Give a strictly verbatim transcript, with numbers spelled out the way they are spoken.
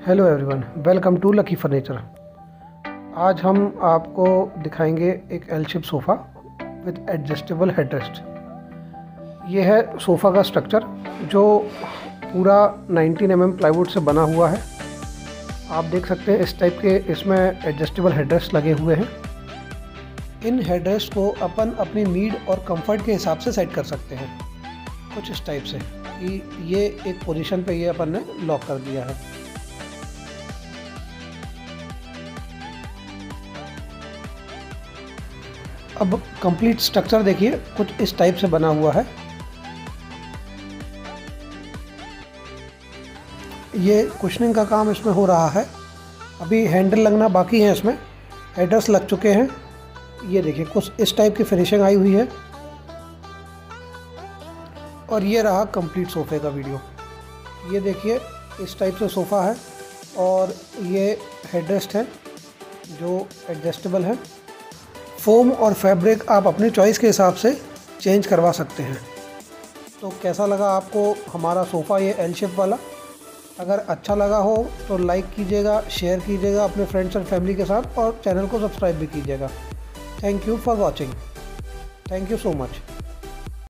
Hello everyone, welcome to lucky furniture. आज हम आपको दिखाएंगे एक L shape sofa with adjustable headrest. ये है सोफ़ा का स्ट्रक्चर जो पूरा नाइनटीन एम एम प्लाईवुड से बना हुआ है। आप देख सकते हैं इस टाइप के इसमें एडजस्टेबल हेडरेस्ट लगे हुए हैं। इन हेडरेस्ट को अपन अपनी नीड और कंफर्ट के हिसाब से सेट कर सकते हैं, कुछ इस टाइप से कि ये एक पोजीशन पे ये अपन ने लॉक कर दिया है। अब कंप्लीट स्ट्रक्चर देखिए, कुछ इस टाइप से बना हुआ है। ये कुशनिंग का काम इसमें हो रहा है, अभी हैंडल लगना बाकी है। इसमें हेडर्स लग चुके हैं। ये देखिए कुछ इस टाइप की फिनिशिंग आई हुई है। और ये रहा कंप्लीट सोफ़े का वीडियो। ये देखिए इस टाइप से सोफ़ा है और ये हेडरेस्ट है जो एडजस्टेबल है। फोम और फैब्रिक आप अपनी चॉइस के हिसाब से चेंज करवा सकते हैं। तो कैसा लगा आपको हमारा सोफ़ा ये एल शेप वाला? अगर अच्छा लगा हो तो लाइक कीजिएगा, शेयर कीजिएगा अपने फ्रेंड्स और फैमिली के साथ, और चैनल को सब्सक्राइब भी कीजिएगा। Thank you for watching. Thank you so much.